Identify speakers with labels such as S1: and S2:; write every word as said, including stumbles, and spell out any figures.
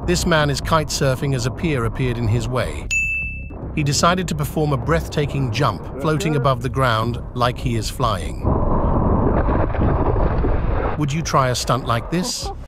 S1: This man is kite surfing as a pier appeared in his way. He decided to perform a breathtaking jump, floating above the ground like he is flying. Would you try a stunt like this?